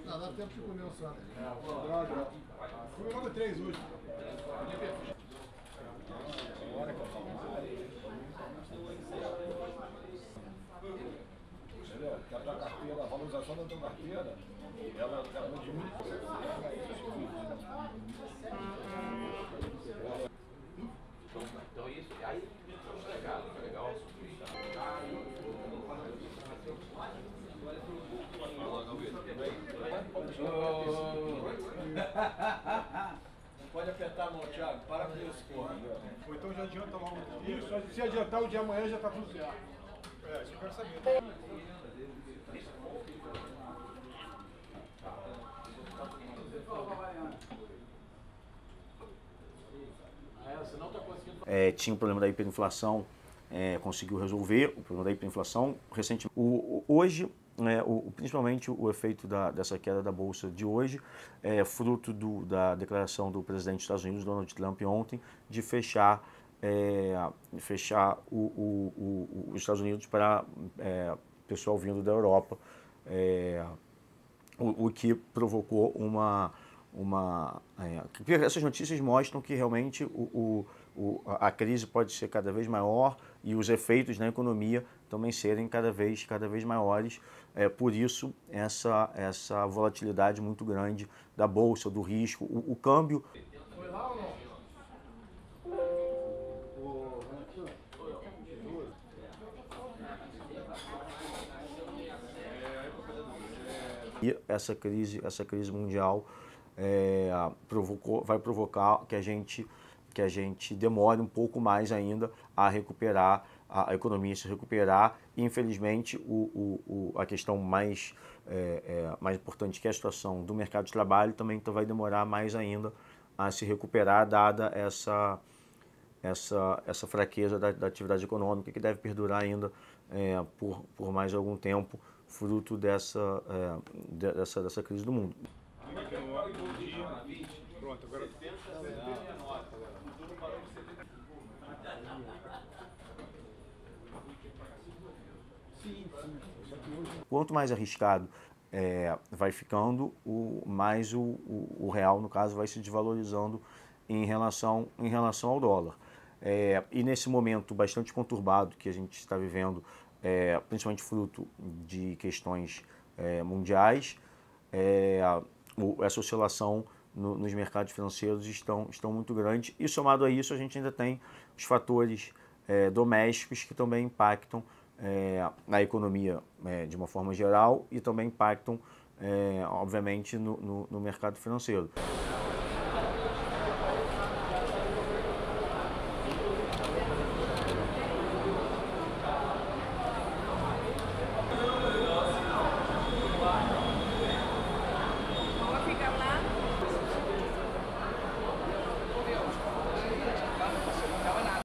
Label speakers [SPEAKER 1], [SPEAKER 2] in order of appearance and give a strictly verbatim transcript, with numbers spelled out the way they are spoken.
[SPEAKER 1] Tá, dá tempo de comer o só. Droga. Fui logo três hoje. Agora que eu falo. Entendeu? Que a tua carteira, a valorização da tua carteira, ela acabou de muito.
[SPEAKER 2] Então isso, aí é legal, é legal.
[SPEAKER 1] Pode apertar a mão, Thiago. Para com isso, porra. Ou então já adianta logo. Isso, se adiantar o de amanhã já tá tudo certo. É, isso eu quero saber.
[SPEAKER 3] É, tinha o problema da hiperinflação, é, conseguiu resolver o problema da hiperinflação recentemente. O, o, hoje, é, o, principalmente o efeito da, dessa queda da Bolsa de hoje, é fruto do, da declaração do presidente dos Estados Unidos, Donald Trump, ontem, de fechar, é, fechar o, o, o, os Estados Unidos para é, pessoal vindo da Europa, é, o, o que provocou uma... uma é, essas notícias mostram que realmente o, o, a crise pode ser cada vez maior e os efeitos na economia também serem cada vez, cada vez maiores. É, por isso, essa, essa volatilidade muito grande da Bolsa, do risco, o, o câmbio...
[SPEAKER 1] Foi lá ou não?
[SPEAKER 3] E essa crise, essa crise mundial é, provocou, vai provocar que a gente, que a gente demore um pouco mais ainda a recuperar, a, a economia se recuperar. E, infelizmente, o, o, o, a questão mais, é, é, mais importante, que é a situação do mercado de trabalho, também vai demorar mais ainda a se recuperar, dada essa, essa, essa fraqueza da, da atividade econômica, que deve perdurar ainda é, por, por mais algum tempo, fruto dessa, é, dessa, dessa crise do mundo.
[SPEAKER 1] Pronto, agora...
[SPEAKER 3] Quanto mais arriscado é, vai ficando, o, mais o, o, o real, no caso, vai se desvalorizando em relação, em relação ao dólar. É, e nesse momento bastante conturbado que a gente está vivendo, é, principalmente fruto de questões é, mundiais, é, o, essa oscilação no, nos mercados financeiros estão, estão muito grandes. E somado a isso, a gente ainda tem os fatores é, domésticos que também impactam é, na economia é, de uma forma geral e também impactam, é, obviamente, no, no, no mercado financeiro.